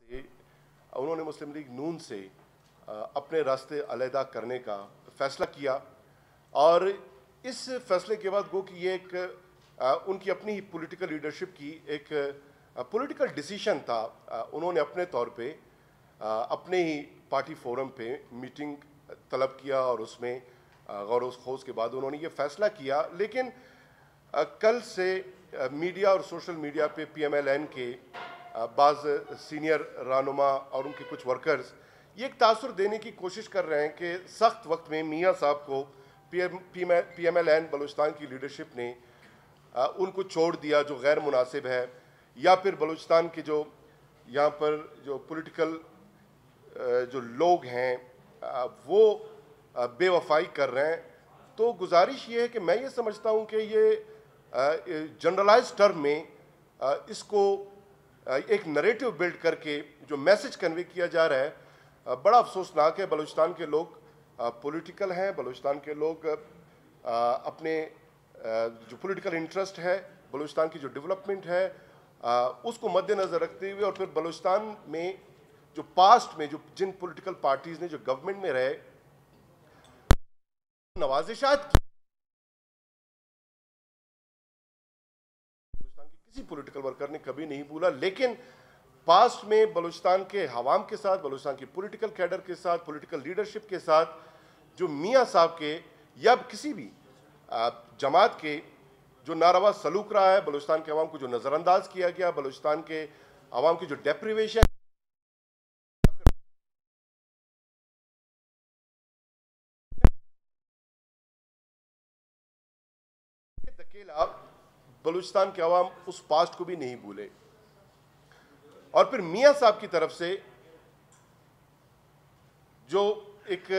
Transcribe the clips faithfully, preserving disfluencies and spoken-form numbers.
उन्होंने मुस्लिम लीग नून से अपने रास्ते अलहदा करने का फ़ैसला किया और इस फैसले के बाद गो कि ये एक उनकी अपनी ही पॉलिटिकल लीडरशिप की एक पॉलिटिकल डिसीजन था। उन्होंने अपने तौर पे अपने ही पार्टी फोरम पे मीटिंग तलब किया और उसमें गौर खोज के बाद उन्होंने ये फ़ैसला किया। लेकिन कल से मीडिया और सोशल मीडिया पे पी एम एल एन के बाज़ सीनियर रहनुमा और उनके कुछ वर्कर्स ये एक तासुर देने की कोशिश कर रहे हैं कि सख्त वक्त में मियाँ साहब को P M P M L N Balochistan की लीडरशिप ने उनको छोड़ दिया जो गैर मुनासिब है, या फिर बलूचिस्तान के जो यहाँ पर जो पॉलिटिकल जो लोग हैं वो बेवफाई कर रहे हैं। तो गुजारिश ये है कि मैं ये समझता हूँ कि ये जनरलाइज टर्म में इसको एक नरेटिव बिल्ड करके जो मैसेज कन्वे किया जा रहा है, बड़ा अफसोसनाक है। बलूचिस्तान के लोग पॉलिटिकल हैं, बलूचिस्तान के लोग अपने जो पॉलिटिकल इंटरेस्ट है, बलूचिस्तान की जो डेवलपमेंट है उसको मद्देनज़र रखते हुए, और फिर बलूचिस्तान में जो पास्ट में जो जिन पॉलिटिकल पार्टीज़ ने जो गवर्नमेंट में रहे नवाजिशात की, बलूचिस्तान के किसी पॉलिटिकल वर्कर ने कभी नहीं भूला। लेकिन पास्ट में बलूचिस्तान के हवाम के साथ, बलूचिस्तान की पॉलिटिकल कैडर के साथ, पॉलिटिकल लीडरशिप के साथ जो मियाँ साहब के या किसी भी जमात के जो नारवा सलूक रहा है, बलूचिस्तान के अवाम को जो नज़रअंदाज किया गया, बलूचिस्तान के अवाम की जो डेप्रीवेशन अकेला बलूचिस्तान के अवाम उस पास्ट को भी नहीं भूले। और फिर मियाँ साहब की तरफ से जो एक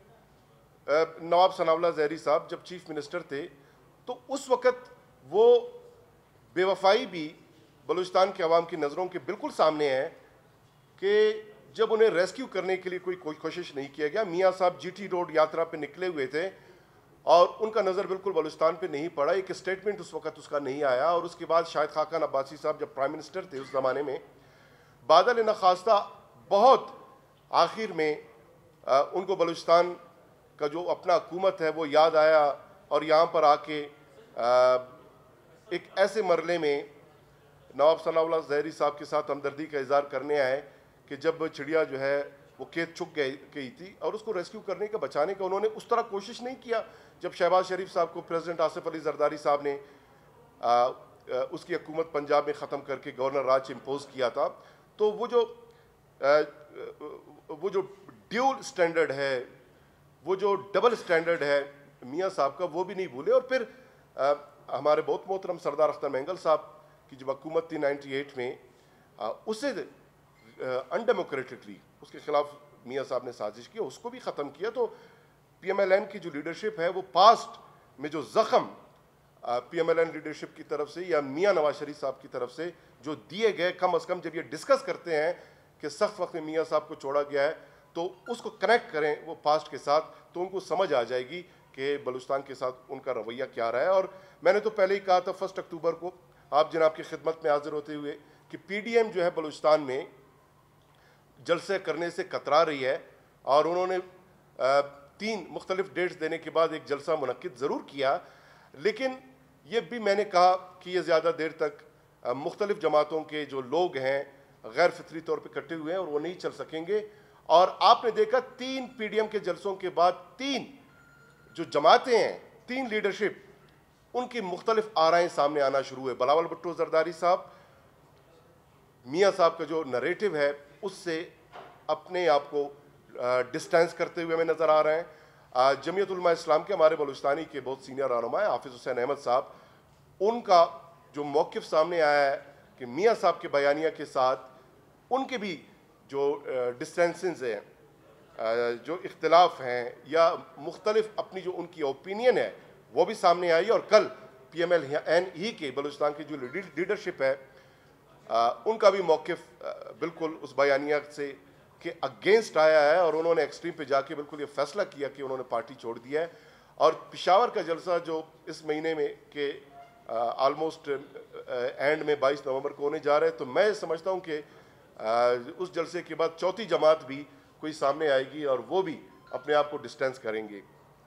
नवाब सनाउल्लाह ज़हरी साहब जब चीफ मिनिस्टर थे तो उस वक़्त वो बेवफाई भी बलूचिस्तान के अवाम की नज़रों के बिल्कुल सामने है कि जब उन्हें रेस्क्यू करने के लिए कोई कोई कोशिश नहीं किया गया। मियाँ साहब जी टी रोड यात्रा पे निकले हुए थे और उनका नज़र बिल्कुल बलूचिस्तान पे नहीं पड़ा, एक स्टेटमेंट उस वक़्त उसका नहीं आया। और उसके बाद शाहिद खाकान अब्बासी साहब जब प्राइम मिनिस्टर थे उस ज़माने में, बादल नखास्ता बहुत आखिर में आ, उनको बलूचिस्तान का जो अपना हुकूमत है वो याद आया और यहाँ पर आके आ, एक ऐसे मरले में नवाब सनाउल्लाह ज़हरी साहब के साथ हमदर्दी का इज़हार करने आए कि जब चिड़िया जो है वो खेत चुक गई गई थी और उसको रेस्क्यू करने का, बचाने का उन्होंने उस तरह कोशिश नहीं किया। जब शहबाज शरीफ साहब को प्रेसिडेंट आसिफ अली जरदारी साहब ने आ, आ, उसकी हुकूमत पंजाब में ख़त्म करके गवर्नर राज इम्पोज किया था, तो वो जो आ, वो जो ड्यूल स्टैंडर्ड है, वो जो डबल स्टैंडर्ड है मियाँ साहब का, वो भी नहीं भूले। और फिर आ, हमारे बहुत मोहतरम सरदार अख्तर मेंगल साहब की जो हुकूमत थी नाइन्टी एट में, आ, उसे अनडेमोक्रेटिकली उसके खिलाफ मियाँ साहब ने साजिश की, उसको भी ख़त्म किया। तो पी एम एल एन की जो लीडरशिप है वो पास्ट में जो ज़ख़म P M L N leadership की तरफ से या मियाँ नवाज शरीफ साहब की तरफ से जो दिए गए, कम अज़ कम जब ये डिस्कस करते हैं कि सख्त वक्त में मियाँ साहब को छोड़ा गया है तो उसको कनेक्ट करें वो पास्ट के साथ, तो उनको समझ आ जाएगी कि बलूचिस्तान के साथ उनका रवैया क्या रहा है। और मैंने तो पहले ही कहा था फर्स्ट अक्टूबर को आप जनाब की खिदमत में हाजिर होते हुए कि पी डी एम जो है बलूचिस्तान में जलसे करने से कतरा रही है, और उन्होंने तीन मुख्तलिफ डेट्स देने के बाद एक जलसा मुनक्किद ज़रूर किया। लेकिन ये भी मैंने कहा कि ये ज़्यादा देर तक मुख्तलिफ जमातों के जो लोग हैं गैर फितरी तौर पर इकट्ठे हुए हैं और वो नहीं चल सकेंगे। और आपने देखा तीन पी डी एम के जलसों के बाद तीन जो जमातें हैं, तीन लीडरशिप, उनकी मुख्तलिफ आराएँ सामने आना शुरू हुए। बिलावल भुट्टो जरदारी साहब मियाँ साहब का जो नरेटिव है उससे अपने आप को डिस्टेंस करते हुए हमें नज़र आ रहे हैं। जमीयत उलमा इस्लाम के हमारे बलूचिस्तानी के बहुत सीनियर रहनुमा हैं हाफिज़ हुसैन अहमद साहब, उनका जो मौक़िफ़ सामने आया है कि मियाँ साहब के बयानिया के साथ उनके भी जो डिस्टेंसेस हैं, जो इख्तिलाफ हैं या मुख्तलिफ अपनी जो उनकी ओपिनियन है वो भी सामने आई। और कल पी एम एल एन ही के बलूचिस्तान की जो लीडरशिप है आ, उनका भी मौक़िफ़ बिल्कुल उस बयानिया से के अगेंस्ट आया है और उन्होंने एक्सट्रीम पे जाके बिल्कुल ये फ़ैसला किया कि उन्होंने पार्टी छोड़ दिया है। और पेशावर का जलसा जो इस महीने में के आलमोस्ट एंड में बाईस नवंबर को होने जा रहा है, तो मैं समझता हूँ कि उस जलसे के बाद चौथी जमात भी कोई सामने आएगी और वो भी अपने आप को डिस्टेंस करेंगे।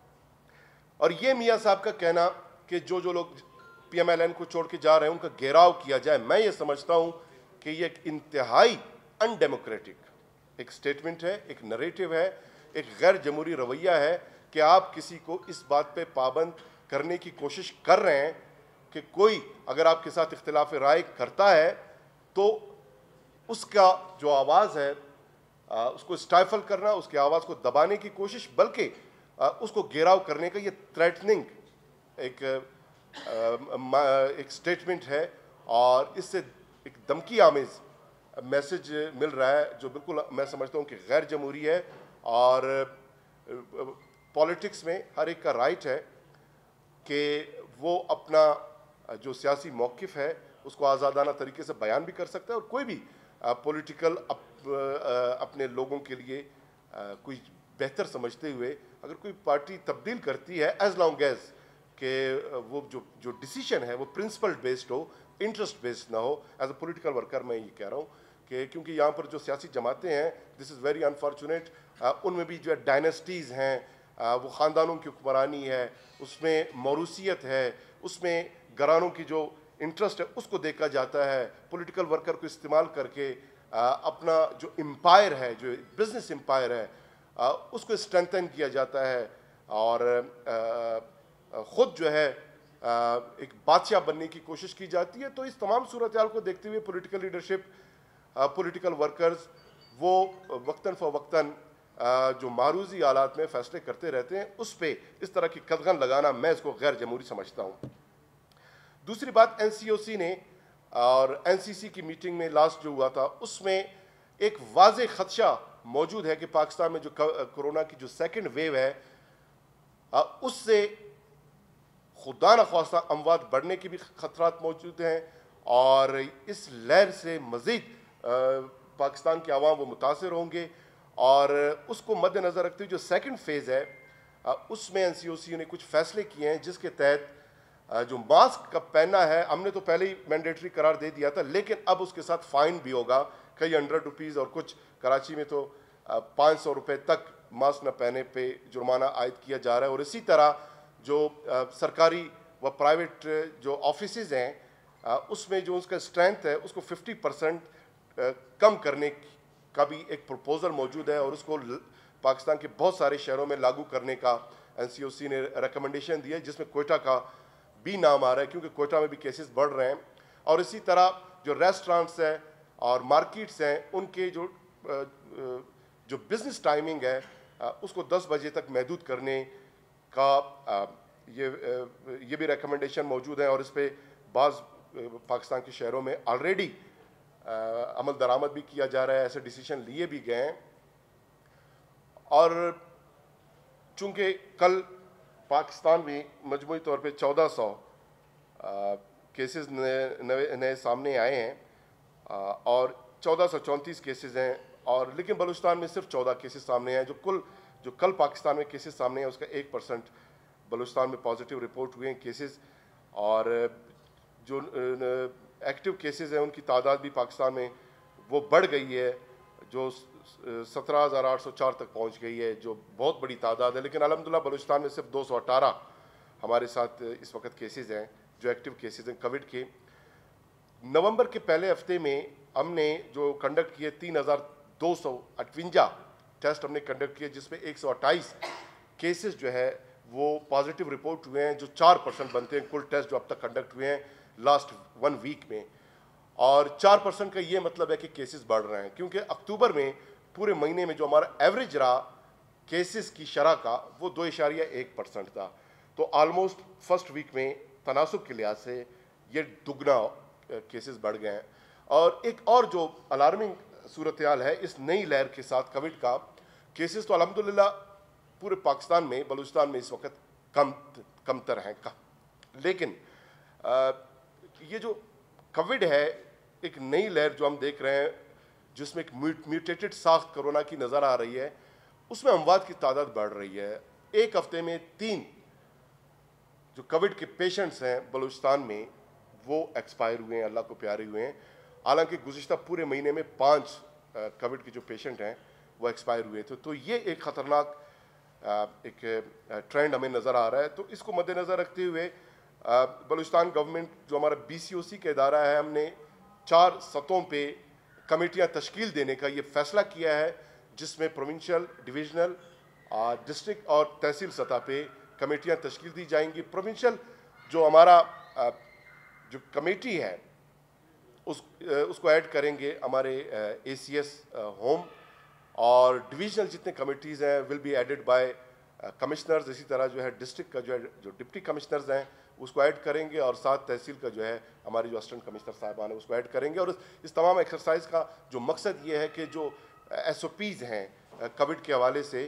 और ये मियाँ साहब का कहना कि जो जो लोग पी एम एल एन को छोड़ के जा रहे हैं उनका घेराव किया जाए, मैं ये समझता हूँ कि ये एक इंतहाई अनडेमोक्रेटिक एक स्टेटमेंट है, एक नरेटिव है, एक गैर जमहूरी रवैया है कि आप किसी को इस बात पे पाबंद करने की कोशिश कर रहे हैं कि कोई अगर आपके साथ इख्तिलाफ राय करता है तो उसका जो आवाज़ है आ, उसको स्टाइफल करना, उसकी आवाज़ को दबाने की कोशिश, बल्कि आ, उसको घेराव करने का ये थ्रेटनिंग एक आ, एक स्टेटमेंट है और इससे एक धमकी आमेज मैसेज मिल रहा है जो बिल्कुल मैं समझता हूँ कि गैर जमहूरी है। और पॉलिटिक्स में हर एक का राइट है कि वो अपना जो सियासी मौक़िफ़ है उसको आज़ादाना तरीके से बयान भी कर सकता है और कोई भी पॉलिटिकल अप, अपने लोगों के लिए कोई बेहतर समझते हुए अगर कोई पार्टी तब्दील करती है, एज लॉन्ग एज कि वो जो जो डिसीजन है वो प्रिंसिपल बेस्ड हो, इंटरेस्ट बेस्ड ना हो। एज अ पॉलिटिकल वर्कर मैं ये कह रहा हूँ कि क्योंकि यहाँ पर जो सियासी जमातें हैं, दिस इज़ वेरी अनफॉर्चुनेट, उनमें भी जो है डायनेस्टीज़ हैं, वो ख़ानदानों की हुक्मरानी है, उसमें मौरूसियत है, उसमें घरानों की जो इंटरेस्ट है उसको देखा जाता है। पॉलिटिकल वर्कर को इस्तेमाल करके अपना जो एम्पायर है, जो बिज़नेस एम्पायर है, उसको स्ट्रेंथन किया जाता है और ख़ुद जो है एक बादशाह बनने की कोशिश की जाती है। तो इस तमाम सूरत हाल को देखते हुए पॉलिटिकल लीडरशिप, पॉलिटिकल वर्कर्स वो वक्तन फ़वक्तन जो मारूजी हालात में फ़ैसले करते रहते हैं, उस पर इस तरह की कदगन लगाना मैं इसको गैर जमहूरी समझता हूँ। दूसरी बात, एन सी ओ सी ने और एन सी सी की मीटिंग में लास्ट जो हुआ था उसमें एक वाज़े ख़दशा मौजूद है कि पाकिस्तान में जो कोरोना की जो सेकंड वेव है उससे खुदा न ख्वास्ता अमवात बढ़ने की भी ख़तरात मौजूद हैं और इस लहर से मज़ीद पाकिस्तान के अवाम वो मुतासर होंगे। और उसको मद्देनज़र रखते हुए जो सेकंड फेज़ है उसमें एन सी ओ सी ने कुछ फ़ैसले किए हैं जिसके तहत जो मास्क का पहनना है हमने तो पहले ही मैंडेटरी करार दे दिया था, लेकिन अब उसके साथ फ़ाइन भी होगा, कई हंड्रेड रुपीज़ और कुछ कराची में तो पाँच सौ रुपये तक मास्क न पहने पे जुर्माना आयद किया जा रहा है। और इसी तरह जो सरकारी व प्राइवेट जो ऑफिसेज हैं उसमें जो उसका स्ट्रेंथ है उसको फिफ्टी परसेंट कम करने का भी एक प्रपोज़ल मौजूद है और उसको पाकिस्तान के बहुत सारे शहरों में लागू करने का एन सी ओ सी ने रिकमेंडेशन दिया है, जिसमें कोयटा का भी नाम आ रहा है क्योंकि कोयटा में भी केसेस बढ़ रहे हैं। और इसी तरह जो रेस्टोरेंट्स हैं और मार्केट्स हैं उनके जो जो बिज़नेस टाइमिंग है उसको दस बजे तक महदूद करने का ये ये भी रिकमेंडेशन मौजूद है और इस पर बाज़ पाकिस्तान के शहरों में ऑलरेडी अमल दरामद भी किया जा रहा है, ऐसे डिसीजन लिए भी गए हैं। और चूँकि कल पाकिस्तान में मजमूई तौर पे चौदह सौ केसेस नए नए सामने आए हैं आ, और चौदह सौ चौंतीस केसेस हैं और लेकिन बलूचिस्तान में सिर्फ चौदह केसेस सामने हैं। जो कुल जो कल पाकिस्तान में केसेस सामने हैं उसका एक परसेंट बलूचिस्तान में पॉजिटिव रिपोर्ट हुए हैं केसेस। और जो एक्टिव केसेस हैं उनकी तादाद भी पाकिस्तान में वो बढ़ गई है, जो सत्रह हज़ार आठ सौ चार तक पहुंच गई है, जो बहुत बड़ी तादाद है। लेकिन अल्हम्दुलिल्लाह बलूचिस्तान में सिर्फ दो सौ अठारह हमारे साथ इस वक्त केसेस हैं जो एक्टिव केसेस हैं कोविड के। नवंबर के पहले हफ्ते में हमने जो कंडक्ट किए तीन हज़ार दो सौ अठवंजा टेस्ट हमने कंडक्ट किए, जिसमें एक सौ अट्ठाईस केसेस जो है वो पॉजिटिव रिपोर्ट हुए हैं, जो चार परसेंट बनते हैं कुल टेस्ट जो अब तक कंडक्ट हुए हैं लास्ट वन वीक में। और चार परसेंट का ये मतलब है कि केसेस बढ़ रहे हैं क्योंकि अक्टूबर में पूरे महीने में जो हमारा एवरेज रहा केसेस की शरह का वो दो इशारिया एक परसेंट था। तो आलमोस्ट फर्स्ट वीक में तनासुब के लिहाज से ये दुगना केसेस बढ़ गए हैं। और एक और जो अलार्मिंग सूरत हाल है इस नई लहर के साथ कोविड का, केसेस तो अल्हम्दुलिल्लाह पूरे पाकिस्तान में बलूचिस्तान में इस वक्त कम कमतर हैं का, लेकिन आ, ये जो कोविड है एक नई लहर जो हम देख रहे हैं जिसमें एक म्यूटेटेड साख्त कोरोना की नज़र आ रही है, उसमें अमवात की तादाद बढ़ रही है। एक हफ्ते में तीन जो कोविड के पेशेंट्स हैं बलूचिस्तान में वो एक्सपायर हुए हैं, अल्लाह को प्यारे हुए हैं। हालांकि गुज़िश्ता पूरे महीने में पाँच कोविड के जो पेशेंट हैं वो एक्सपायर हुए थे। तो ये एक ख़तरनाक एक ट्रेंड हमें नज़र आ रहा है। तो इसको मद्देनज़र रखते हुए बलूचिस्तान गवर्नमेंट जो हमारा बी सी ओ सी का इदारा है, हमने चार सतहों पे कमेटियां तश्कील देने का ये फ़ैसला किया है, जिसमें प्रोविंशियल, डिविजनल, डिस्ट्रिक्ट और तहसील सतह पे कमेटियां तश्कील दी जाएंगी। प्रोविंशियल जो हमारा जो कमेटी है उस उसको ऐड करेंगे हमारे ए सी एस होम, और डिविजनल जितने कमेटीज़ हैं will be added by commissioners. इसी तरह जो है डिस्ट्रिक्ट का जो है जो डिप्टी कमिश्नर्स हैं उसको ऐड करेंगे, और साथ तहसील का जो है हमारे जो असिस्टेंट कमिश्नर साहिबान है उसको ऐड करेंगे। और इस तमाम एक्सरसाइज का जो मकसद ये है कि जो एस ओ पीज़ हैं कोविड के हवाले से,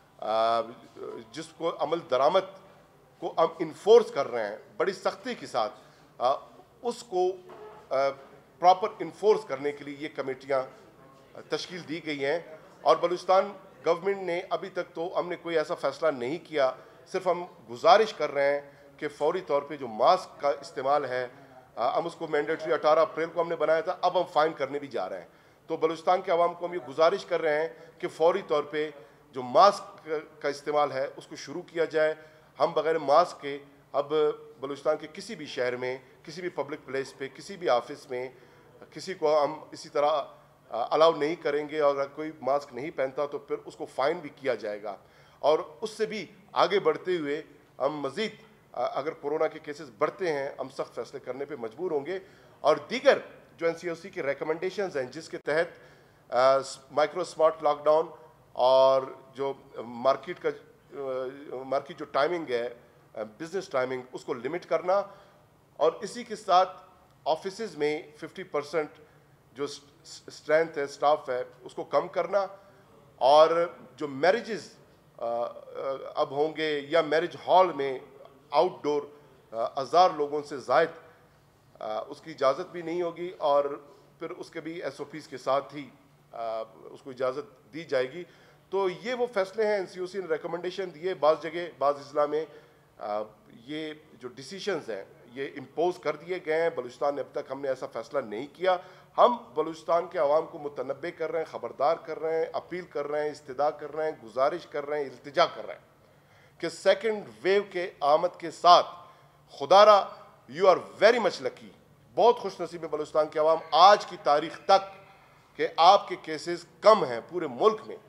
जिसको अमल दरामद को हम इन्फोर्स कर रहे हैं बड़ी सख्ती के साथ, उसको प्रॉपर इन्फोर्स करने के लिए ये कमेटियाँ तश्कील दी गई हैं। और बलूचिस्तान गवर्नमेंट ने अभी तक तो हमने कोई ऐसा फ़ैसला नहीं किया, सिर्फ हम गुजारिश कर रहे हैं कि फौरी तौर पे जो मास्क का इस्तेमाल है, हम उसको मैंडेटरी अठारह अप्रैल को हमने बनाया था, अब हम फ़ाइन करने भी जा रहे हैं। तो बलूचिस्तान के अवाम को हम ये गुजारिश कर रहे हैं कि फौरी तौर पे जो मास्क का इस्तेमाल है उसको शुरू किया जाए। हम बग़ैर मास्क के अब बलूचिस्तान के किसी भी शहर में, किसी भी पब्लिक प्लेस पे, किसी भी ऑफिस में किसी को हम इसी तरह अलाउ नहीं करेंगे, और अगर कोई मास्क नहीं पहनता तो फिर उसको फ़ाइन भी किया जाएगा। और उससे भी आगे बढ़ते हुए हम मज़ीद अगर कोरोना के केसेस बढ़ते हैं, हम सख्त फैसले करने पे मजबूर होंगे। और दीगर जो एन सी ओ सी के रिकमेंडेशंस हैं, जिसके तहत माइक्रो स्मार्ट लॉकडाउन और जो मार्केट का मार्केट जो टाइमिंग है, बिजनेस टाइमिंग, उसको लिमिट करना, और इसी के साथ ऑफिसेज में फिफ्टी परसेंट जो स्ट्रेंथ है, स्टाफ है, उसको कम करना। और जो मैरिजेस अब होंगे या मैरिज हॉल में आउटडोर हज़ार लोगों से ज़ायद उसकी इजाज़त भी नहीं होगी, और फिर उसके भी एस ओ पीज़ के साथ ही उसको इजाज़त दी जाएगी। तो ये वो फैसले हैं एन सी ओ सी ने रिकमेंडेशन दिए। बाज़ जगह बाज़ अजला में ये जो डिसीशंस हैं ये इम्पोज कर दिए गए हैं। बलूचिस्तान ने अब तक हमने ऐसा फ़ैसला नहीं किया। हम बलूचिस्तान के अवाम को मुतनब्बे कर रहे हैं, ख़बरदार कर रहे हैं, अपील कर रहे हैं, इस्तदा कर रहे हैं, गुजारिश कर रहे हैं, इल्तिजा कर रहे हैं कि सेकेंड वेव के आमद के साथ खुदारा you are very much lucky, बहुत खुश नसीब है बलूचिस्तान के अवाम आज की तारीख तक कि आपके केसेस कम हैं पूरे मुल्क में।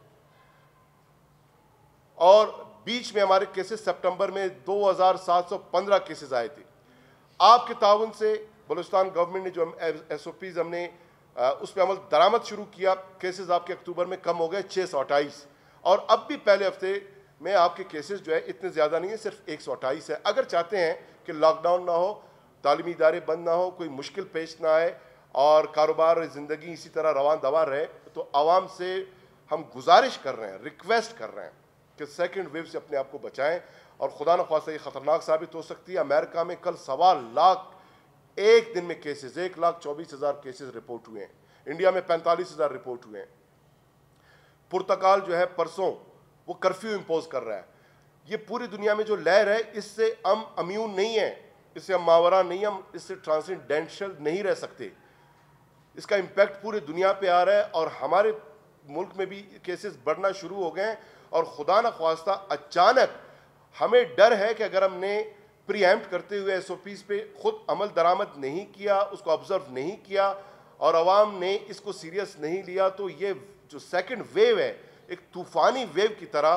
और बीच में हमारे केसेस सितंबर में दो हज़ार सात सौ पंद्रह केसेस आए थे। आपके ताउन से बलूचिस्तान गवर्नमेंट ने जो एस ओ पीज़ हमने उस पर अमल दरामद शुरू किया, केसेस आपके अक्टूबर में कम हो गए छः सौ अट्ठाईस, और अब भी पहले हफ्ते में आपके केसेस जो है इतने ज़्यादा नहीं है, सिर्फ एक सौ अट्ठाईस है। अगर चाहते हैं कि लॉकडाउन ना हो, तालीमी इदारे बंद ना हो, कोई मुश्किल पेश ना आए और कारोबार ज़िंदगी इसी तरह रवान दवा रहे, तो आवाम से हम गुजारिश कर रहे हैं, रिक्वेस्ट कर रहे हैं कि सेकेंड वेव से अपने आप को बचाएं। और खुदा न ख्वास्ता ये ख़तरनाक साबित हो सकती है। अमेरिका में कल सवा लाख एक दिन में केसेस, एक लाख चौबीस हज़ार केसेस रिपोर्ट हुए हैं। इंडिया में पैंतालीस हज़ार रिपोर्ट हुए हैं। पुर्तगाल जो है परसों वो कर्फ्यू इम्पोज कर रहा है। ये पूरी दुनिया में जो लहर है, इससे हम अम्यून नहीं है, इससे हम मावरा नहीं, हम इससे ट्रांसेंडेंशियल नहीं रह सकते। इसका इम्पैक्ट पूरी दुनिया पे आ रहा है, और हमारे मुल्क में भी केसेस बढ़ना शुरू हो गए हैं। और खुदा न ख्वास्ता अचानक हमें डर है कि अगर हमने प्रीएम्प्ट करते हुए एस ओ पीज़ पे खुद अमल दरामद नहीं किया, उसको ऑब्जर्व नहीं किया, और आवाम ने इसको सीरियस नहीं लिया, तो ये जो सेकंड वेव है एक तूफ़ानी वेव की तरह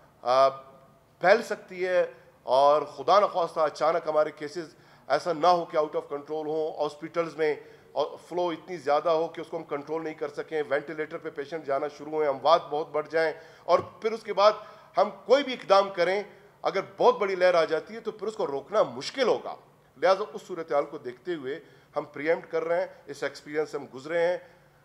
फैल सकती है। और खुदा न ख्वास्ता अचानक हमारे केसेस ऐसा ना हो कि आउट ऑफ कंट्रोल हो, हॉस्पिटल्स में और फ्लो इतनी ज़्यादा हो कि उसको हम कंट्रोल नहीं कर सकें, वेंटिलेटर पे पेशेंट जाना शुरू हुए, अमवात बहुत बढ़ जाएं, और फिर उसके बाद हम कोई भी इकदाम करें, अगर बहुत बड़ी लहर आ जाती है तो फिर उसको रोकना मुश्किल होगा। लिहाजा उस सूरत हाल को देखते हुए हम प्रीएम्प्ट कर रहे हैं। इस एक्सपीरियंस से हम गुजरे हैं।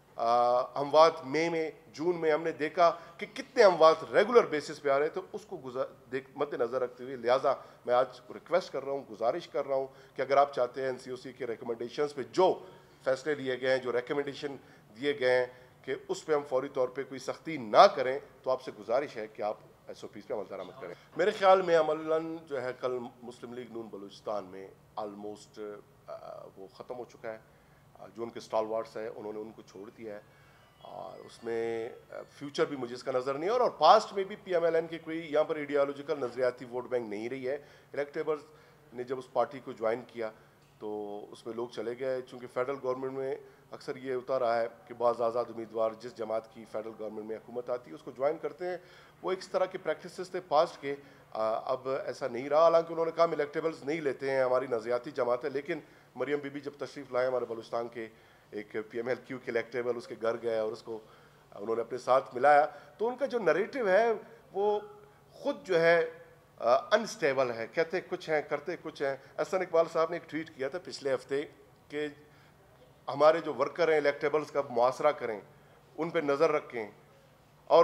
अमवात मई में, जून में हमने देखा कि कितने अमवात रेगुलर बेसिस पे आ रहे हैं, तो उसको देख मद्देनज़र रखते हुए लिहाजा मैं आज रिक्वेस्ट कर रहा हूँ, गुजारिश कर रहा हूँ कि अगर आप चाहते हैं एन सी ओ सी के रिकमेंडेशंस पे जो फैसले लिए गए हैं, जो रिकमेंडेशन दिए गए हैं कि उस पर हम फौरी तौर पे कोई सख्ती ना करें, तो आपसे गुजारिश है कि आप एस ओ पीज़ पे अमल दरामद करें। मेरे ख्याल में अमलन जो है कल मुस्लिम लीग नून बलूचिस्तान में आलमोस्ट वो ख़त्म हो चुका है। जो उनके स्टॉलवर्ड्स हैं उन्होंने उनको छोड़ दिया है, और उसमें फ्यूचर भी मुझे इसका नज़र नहीं है। और, और पास्ट में भी पी एम एल एन की कोई यहाँ पर आइडियोलॉजिकल नज़रियाती वोट बैंक नहीं रही है। इलेक्टेबल्स ने जब उस पार्टी को ज्वाइन किया तो उसमें लोग चले गए, चूँकि फेडरल गवर्नमेंट में अक्सर ये होता रहा है कि बाज़ आज़ाद उम्मीदवार जिस जमात की फेडरल गवर्नमेंट में हुकूमत आती है उसको ज्वाइन करते हैं। वो एक तरह के प्रैक्टिसेस थे पास्ट के, आ, अब ऐसा नहीं रहा। हालांकि उन्होंने कहा इलेक्टेबल्स नहीं लेते हैं, हमारी नज़रियाती जमात है, लेकिन मरियम बीबी जब तशरीफ़ लाए हमारे बलूचिस्तान के एक पी एम एल क्यू के इलेक्टेबल उसके घर गए और उसको उन्होंने अपने साथ मिलाया, तो उनका जो नरेटिव है वो ख़ुद जो है अनस्टेबल है, कहते कुछ हैं करते कुछ हैं। एहसन इकबाल साहब ने एक ट्वीट किया था पिछले हफ्ते कि हमारे जो वर्कर हैं इलेक्टेबल्स का मुआसरा करें, उन पर नज़र रखें, और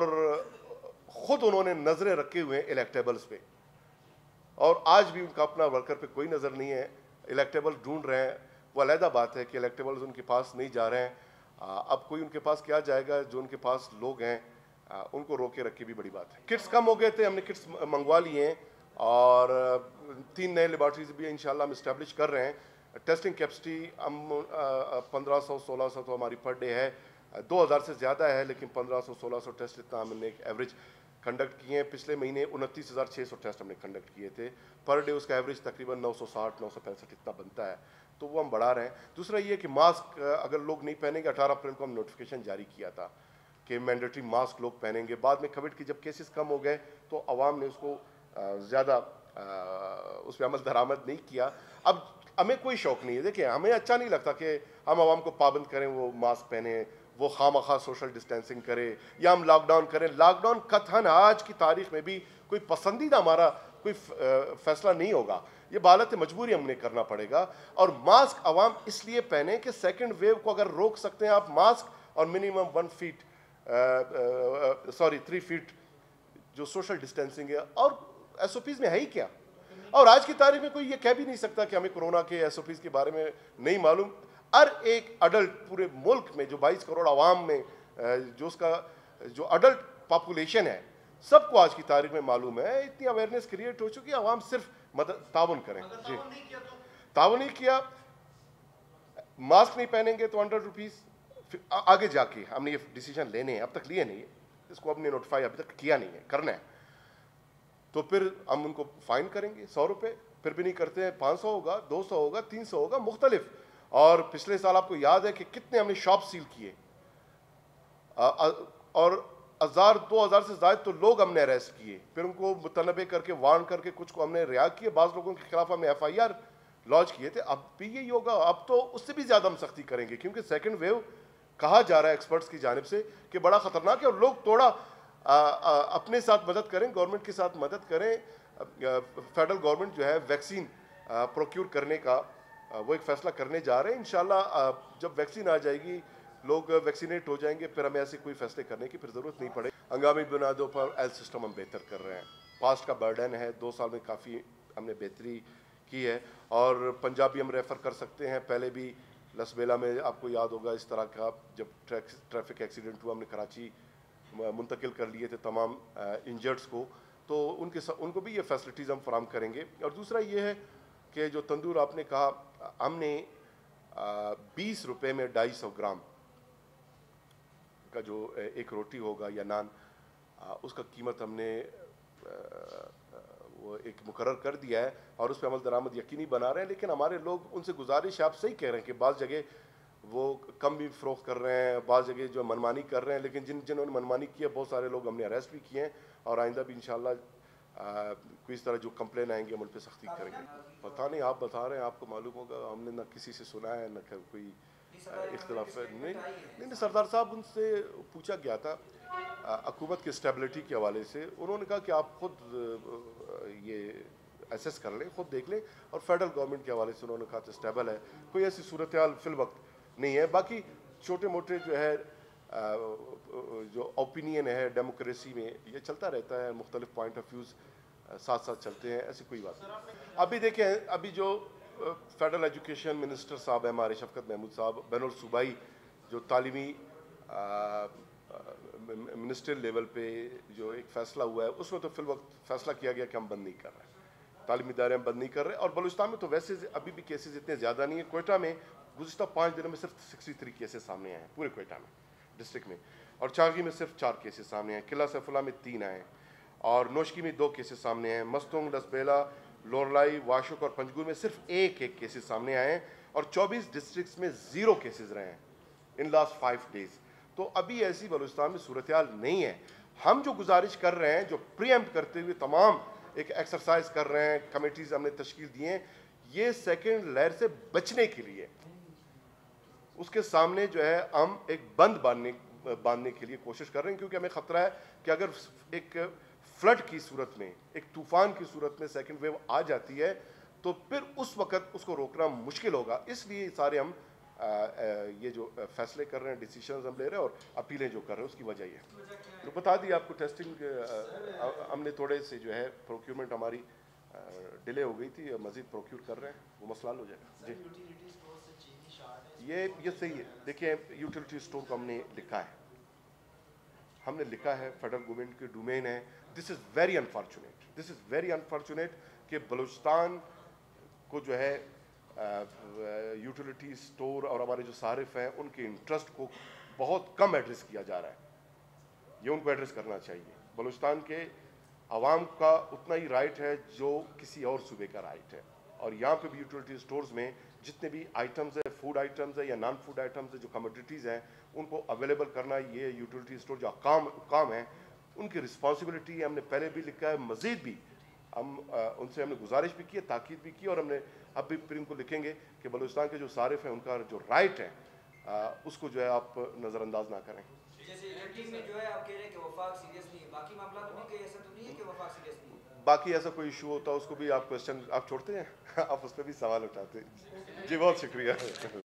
ख़ुद उन्होंने नज़रें रखे हुए हैं इलेक्टेबल्स पे, और आज भी उनका अपना वर्कर पे कोई नज़र नहीं है। इलेक्टेबल ढूंढ रहे हैं, वो अलहदा बात है कि इलेक्टेबल्स उनके पास नहीं जा रहे हैं। आ, अब कोई उनके पास क्या जाएगा, जो उनके पास लोग हैं आ, उनको रोके रखे भी बड़ी बात है। किट्स कम हो गए थे, हमने किट्स मंगवा लिए हैं, और तीन नए लेबॉर्ट्रीज भी इंशाल्लाह हम इस्टेब्लिश कर रहे हैं। टेस्टिंग कैपेसिटी हम पंद्रह सौ सोलह सौ तो हमारी पर डे है, दो हज़ार से ज़्यादा है, लेकिन पंद्रह सौ सोलह सौ टेस्ट इतना हमने एक एवरेज कंडक्ट किए हैं। पिछले महीने उनतीस हज़ार छः सौ टेस्ट हमने कंडक्ट किए थे पर डे, उसका एवरेज तकरीबन नौ सौ साठ नौ सौ पैंसठ इतना बनता है, तो वो हम बढ़ा रहे हैं। दूसरा ये कि मास्क अगर लोग नहीं पहनेंगे, अठारह अप्रैल को हम नोटिफिकेशन जारी किया था कि मैंडेटरी मास्क लोग पहनेंगे। बाद में कोविड की जब केसेस कम हो गए तो आवाम ने उसको ज़्यादा उस पर अमल दरामद नहीं किया। अब हमें कोई शौक़ नहीं है, देखिए हमें अच्छा नहीं लगता कि हम आवाम को पाबंद करें वो मास्क पहने, वो खामखा सोशल डिस्टेंसिंग करे, या हम लॉकडाउन करें। लॉकडाउन कथन आज की तारीख में भी कोई पसंदीदा हमारा कोई फैसला नहीं होगा, ये बालत मजबूरी हमने करना पड़ेगा। और मास्क आवाम इसलिए पहने कि सेकंड वेव को अगर रोक सकते हैं आप, मास्क और minimum one feet sorry three feet जो सोशल डिस्टेंसिंग है, और एस ओ पीज़ में है ही क्या। और आज की तारीख में कोई ये कह भी नहीं सकता कि हमें कोरोना के एस ओ पीज़ के बारे में नहीं मालूम। हर एक अडल्ट पूरे मुल्क में जो बाईस करोड़ आवाम में जो उसका जो अडल्ट पॉपुलेशन है, सबको आज की तारीख में मालूम है। इतनी अवेयरनेस क्रिएट हो चुकी है, आवाम सिर्फ मदद ताउन करें। जी, ताउन नहीं किया, मास्क नहीं पहनेंगे तो हंड्रेड रुपीज़ आगे जाके हमने ये डिसीजन लेने हैं, अब तक लिए नहीं है, इसको हमने नोटिफाई अभी तक किया नहीं है, करना है तो फिर हम उनको फाइन करेंगे सौ रुपये, फिर भी नहीं करते हैं पाँच सौ होगा, दो सौ होगा, तीन सौ होगा, मुख्तलिफ। और पिछले साल आपको याद है कि कितने हमने शॉप सील किए, और हज़ार दो हज़ार से ज़्यादा तो लोग हमने अरेस्ट किए, फिर उनको मुतनबे करके वार्न करके कुछ को हमने रिहा किए, बाज़ लोगों के खिलाफ हमने एफ आई आर लॉन्च किए थे। अब भी यही होगा, अब तो उससे भी ज़्यादा हम सख्ती करेंगे, क्योंकि सेकेंड वेव कहा जा रहा है एक्सपर्ट्स की जानिब से कि बड़ा ख़तरनाक है, और लोग थोड़ा आ, आ, अपने साथ मदद करें, गवर्नमेंट के साथ मदद करें। फेडरल गवर्नमेंट जो है वैक्सीन प्रोक्यूर करने का आ, वो एक फ़ैसला करने जा रहे हैं। इंशाल्लाह जब वैक्सीन आ जाएगी, लोग वैक्सीनेट हो जाएंगे, फिर हमें ऐसे कोई फैसले करने की फिर ज़रूरत नहीं पड़े। हंगामी बुनियादों पर हेल्थ सिस्टम हम बेहतर कर रहे हैं, पास्ट का बर्डन है, दो साल में काफ़ी हमने बेहतरी की है। और पंजाबी हम रेफ़र कर सकते हैं, पहले भी लसबेला में आपको याद होगा इस तरह का जब ट्रैफिक एक्सीडेंट हुआ, हमने कराची मुंतकिल कर लिए थे तमाम इंजर्ड्स को, तो उनके उनको भी ये फैसिलिटीज़ हम फराम करेंगे। और दूसरा ये है कि जो तंदूर आपने कहा, हमने बीस रुपये में ढाई सौ ग्राम का जो एक रोटी होगा या नान, उसका कीमत हमने वो एक मुकर्रर कर दिया है, और उस पर अमल दरामद यकीनी बना रहे हैं। लेकिन हमारे लोग उनसे गुजारिश, आप सही कह रहे हैं कि बाज़ जगह वो कम भी फ़रोख्त कर रहे हैं, बाज़ जगह जो मनमानी कर रहे हैं, लेकिन जिन जिन्होंने मनमानी की है बहुत सारे लोग हमने अरेस्ट भी किए हैं, और आइंदा भी इंशाल्लाह कोई इस तरह जो कंप्लेन आएंगे हम उन पर सख्ती करेंगे। पता नहीं, आप बता रहे हैं, आपको मालूम होगा, हमने ना किसी से सुना है ना कोई इख्तिलाफ है। नहीं नहीं सरदार साहब, उनसे पूछा गया था हुकूमत की स्टेबिलिटी के हवाले से, उन्होंने कहा कि आप खुद ये एसेस कर लें, खुद देख लें, और फेडरल गवर्नमेंट के हवाले से उन्होंने कहा था स्टेबल है, कोई ऐसी सूरत हाल फिल वक्त नहीं है। बाकी छोटे मोटे जो है जो ओपिनियन है डेमोक्रेसी में, ये चलता रहता है, मुख्तलिफ पॉइंट ऑफ व्यूज़ साथ साथ चलते हैं, ऐसी कोई बात नहीं। अभी देखें, अभी जो फेडरल एजुकेशन मिनिस्टर साहब हैं हमारे शफकत महमूद साहब, बैनुल सूबाई जो तालीमी मिनिस्ट्रियल लेवल पे जो एक फ़ैसला हुआ है, उसमें तो फिल वक्त फ़ैसला किया गया कि हम बंद नहीं कर रहे हैं। تعلیمی ادارے ہم بند نہیں کر رہے. اور بلوچستان میں تو ویسے ابھی بھی کیسز اتنے زیادہ نہیں ہیں. کوئٹہ میں گزشتہ پانچ دنوں میں صرف سکسٹی تھری کیسز سامنے آئے ہیں پورے کوئٹہ میں ڈسٹرکٹ میں, اور چاغی میں صرف چار کیسز سامنے آئے ہیں, قلعہ سیف اللہ میں تین آئے ہیں, اور نوشکی میں دو کیسز سامنے آئے ہیں, مستونگ, لسبیلا, لورلائی, واشک اور پنجگور میں صرف ایک ایک کیسز سامنے آئے ہیں, اور چوبیس ڈسٹرکٹس میں زیرو کیسز رہے ہیں ان لاسٹ فائیو ڈیز. تو ابھی ایسی بلوچستان میں صورتحال نہیں ہے. ہم جو گزارش کر رہے ہیں, جو پری ایمپٹ کرتے ہوئے تمام ایک ایکسرسائز کر رہے ہیں, کمیٹیز ہم نے تشکیل دی ہیں, یہ سیکنڈ لہر سے بچنے کے لیے اس کے سامنے جو ہے ہم ایک بند باندھنے باندھنے کے لیے کوشش کر رہے ہیں, کیونکہ ہمیں خطرہ ہے کہ اگر ایک فلڈ کی صورت میں, ایک طوفان کی صورت میں سیکنڈ ویو آ جاتی ہے تو پھر اس وقت اس کو روکنا مشکل ہوگا. اس لیے سارے ہم یہ جو فیصلے کر رہے ہیں, ڈیسیشنز ہم لے رہے ہیں اور اپیلیں جو کر رہے ہیں, اس کی وجہ یہ ہے. تو بتا دی آپ کو ٹیسٹنگ ہم نے تھوڑے سے جو ہے پروکیورمنٹ ہماری ڈیلے ہو گئی تھی, مزید پروکیور کر رہے ہیں, وہ مسئلہ حل ہو جائے گا. جی یہ یہ صحیح ہے. دیکھیں یوٹیلیٹی اسٹور کو ہم نے لکھا ہے, ہم نے لکھا ہے, فیڈرل گورنمنٹ کے ڈومین ہے. This is very unfortunate, this is very unfortunate کہ بلوچستان کو جو ہے یوٹیلیٹی اسٹور اور ہمارے جو صارف ہیں ان کے انٹرسٹ کو بہت کم ایڈریس کیا جا رہا ہے. یہ ان کو ایڈریس کرنا چاہیے. بلوچستان کے عوام کا اتنا ہی رائٹ ہے جو کسی اور صوبے کا رائٹ ہے, اور یہاں پہ بھی یوٹیلیٹی اسٹورز میں جتنے بھی آئٹمز ہیں, فوڈ آئٹمز ہیں یا نان فوڈ آئٹمز ہیں, جو کموڈیٹیز ہیں, ان کو اویلیبل کرنا یہ یوٹیلیٹی اسٹور جو حکام حکام ہیں ان کی رسپانسبلٹی ہے. ہم نے پہلے بھی لکھا ہے, مزید بھی ہم ان سے ہم نے گزارش بھی کی ہے, تاکید بھی کی, اور ہم نے اب بھی پھر ان کو لکھیں گے کہ بلوچستان کے جو صارف ہیں ان کا جو رائٹ ہے اس کو جو ہے آپ نظر انداز نہ کریں. جیسے ایڈیٹنگ میں جو ہے آپ کہہ رہے ہیں کہ وفاق سیریس نہیں ہے, باقی معاملات میں کہ ایسا تو نہیں ہے کہ وفاق سیریس نہیں ہے؟ باقی ایسا کوئی ایشو ہوتا ہے اس کو بھی آپ کوشچن آپ چھوڑتے ہیں, آپ اس پہ بھی سوال اٹھاتے ہیں. جی بہت شکریہ.